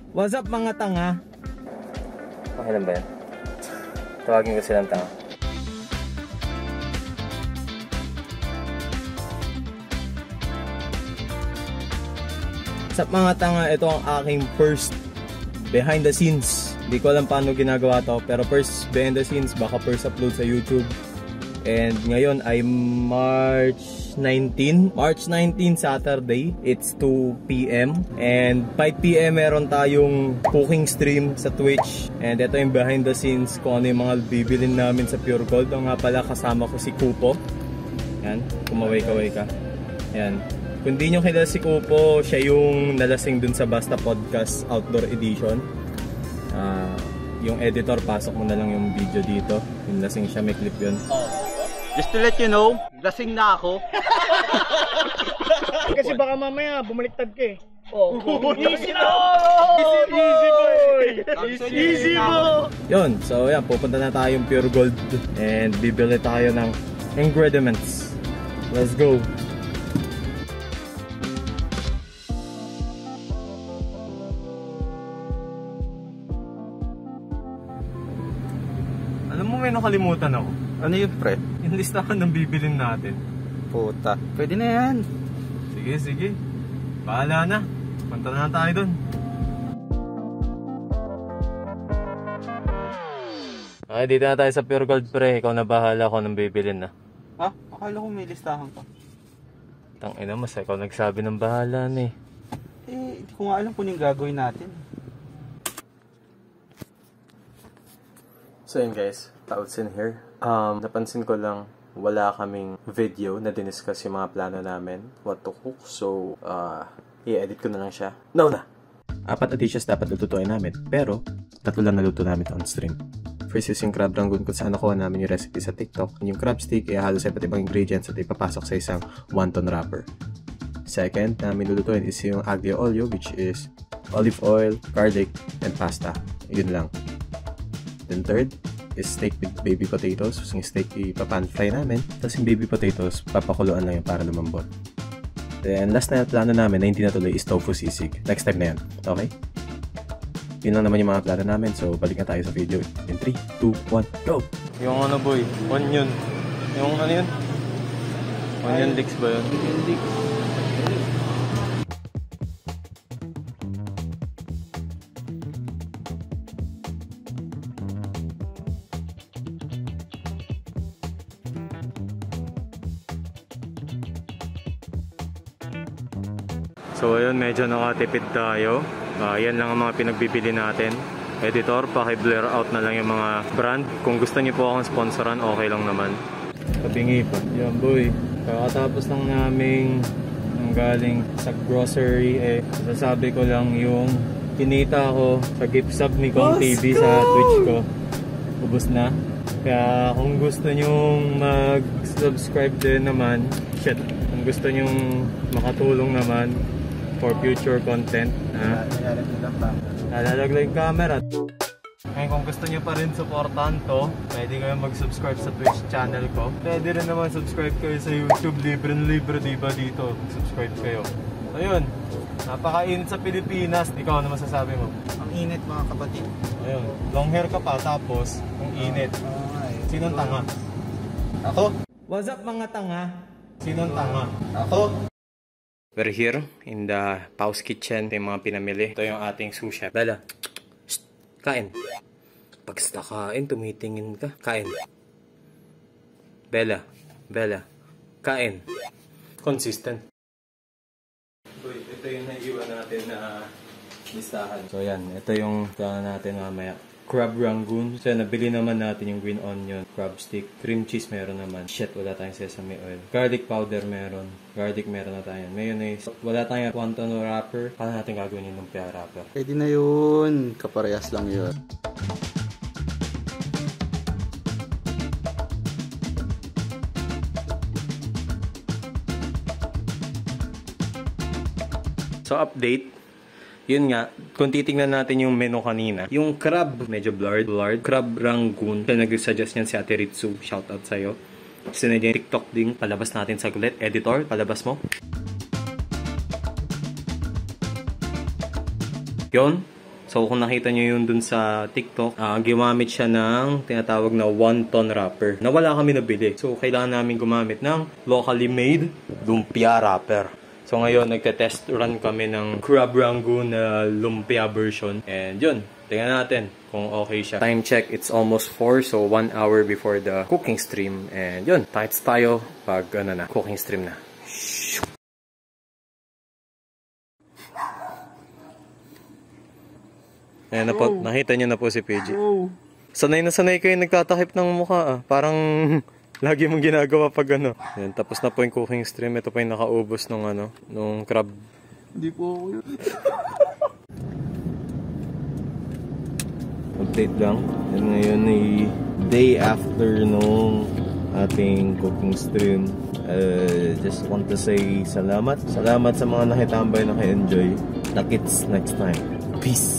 What's up mga tanga? Okay lang ba yan? Tawagin ko silang tanga. What's up mga tanga? Ito ang aking first behind the scenes. Hindi ko alam paano ginagawa to, pero first behind the scenes, baka first upload sa YouTube. And ngayon ay March 19 Saturday. It's 2 PM and 5 PM meron tayong cooking stream sa Twitch. And ito yung behind the scenes kung ano yung mga bibilin namin sa Pure Gold. O nga pala, kasama ko si Kupo. Yan, kumaway-kaway ka. Yan. Kung di nyo kilala si Kupo, siya yung nalasing dun sa Basta Podcast Outdoor Edition. Yung editor, pasok mo na lang yung video dito. Yung lasing siya, may clip yun. Just to let you know, lasing na ako. Kasi baka mamaya bumaliktad ka eh. Oh, Easy na! Easy boy! Easy mo! Yun, so yan, pupunta na tayong Pure Gold and bibili tayo ng ingredients. Let's go! Alam mo, may nakalimutan ako. Ano yun, pre? Yung listahan ng bibilin natin. Puta. Pwede na yan. Sige, sige. Bahala na. Punta na tayo dun. Okay, dito na tayo sa Pure Gold, pre. Ikaw na bahala kung anong bibilin na. Ha? Akala ko may listahan ka. Tangina mas, ikaw nagsabi ng bahala na eh. Hindi ko nga alam kung yung gagawin natin. So yun guys, POWtsin here. Napansin ko lang, wala kaming video na diniscuss yung mga plano namin, what to cook. So, i-edit ko na lang siya. No na! 4 na dishes dapat lututuin namin, pero 3 lang naluto namin on stream. First is yung crab rangoon kung saan nakuha namin yung recipe sa TikTok. Yung crab stick, ihalo sa iba't ibang ingredients at ipapasok sa isang wonton wrapper. Second na lulutuin is yung aglio olio, which is olive oil, garlic, and pasta. Yun lang. Then third is steak with baby potatoes. So yung steak ipapan fry namin. Tapos yung baby potatoes, papakuluan lang yung para lumambot. Then last na plano namin na hindi natuloy is tofu sisig. Next time na yan. Okay? Yun lang naman yung mga plano namin. So balik na tayo sa video. In 3, 2, 1, go! Yung ano boy, onion. Yung ano yun? Onion leeks ba yun? Onion leeks. So ayun, medyo nakatipid tayo. Yan lang ang mga pinagbibili natin. Editor, paki-blur out na lang yung mga brand. Kung gusto niyo po akong sponsoran, okay lang naman. Kabingi pa. Yan boy, kakatapos lang naming galing sa grocery. Sasabi ko lang yung kinita ko sa gift sub ni Kong TV sa Twitch ko. Ubus na. Kaya kung gusto nyong mag-subscribe din naman, kung gusto nyong makatulong naman for future content, nalalaglag yung camera. Ngayon kung gusto nyo pa rin supportan to, pwede kayo mag-subscribe sa Twitch channel ko. Pwede rin naman subscribe kayo sa YouTube, libre diba dito? Subscribe kayo. Ayun, napaka-init sa Pilipinas. Ikaw, ano masasabi mo? Ang init mga kapatid. Ayun, long hair ka pa tapos ang init. Sinong tanga? Ako? What's up mga tanga? Sinong tanga? Ako? We're here in the Pow's Kitchen. Ito yung mga pinamili. Ito yung ating sous chef. Bella, shh, kain. Pagsta kain, tumitingin ka. Kain. Bella, kain. Consistent. Ito yung naiwan natin na listahan. So yan, ito yung plano natin mamaya. Crab rangoon. So nabili naman natin yung green onion, crab stick, cream cheese meron naman. Shit, wala tayong sesame oil. Garlic powder meron. Garlic meron na tayo. Mayonnaise. Wala tayong wonton wrapper. Paano natin gagawin yung lumpia wrapper? Pwede na yun. Kaparehas lang yun. So update. Yun nga, kung titingnan natin yung menu kanina, yung crab, medyo blurred, crab rangoon. Kaya nag-suggest niyan si Ate Ritsu, shoutout sa'yo. Sinadya yung TikTok din, palabas natin saglit. Editor, palabas mo. Yun, So kung nakita nyo yun dun sa TikTok, gumamit siya ng tinatawag na wonton wrapper na wala kami nabili. So kailangan namin gumamit ng locally made lumpia wrapper. So ngayon nagte-test run kami ng crab rangoon na lumpia version. And yun, tingnan natin kung okay siya. Time check, it's almost 4, so 1 hour before the cooking stream. And yun, tights tayo pag cooking stream na. Ayan na po, nakita niyo na po si PG. Sanay na sanay kayo nagtatakip ng mukha Parang lagi mong ginagawa pag Ayan, tapos na po yung cooking stream. Ito pa yung nakaubos nung crab. Hindi po ako yun. Update lang. And ngayon ay day after nung ating cooking stream. Just want to say salamat. Salamat sa mga nakitambay, naka-enjoy. Nakits next time. Peace!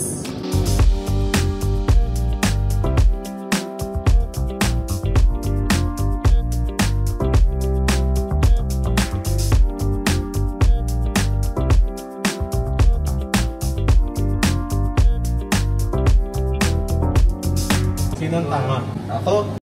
Sinong tanga? Ako?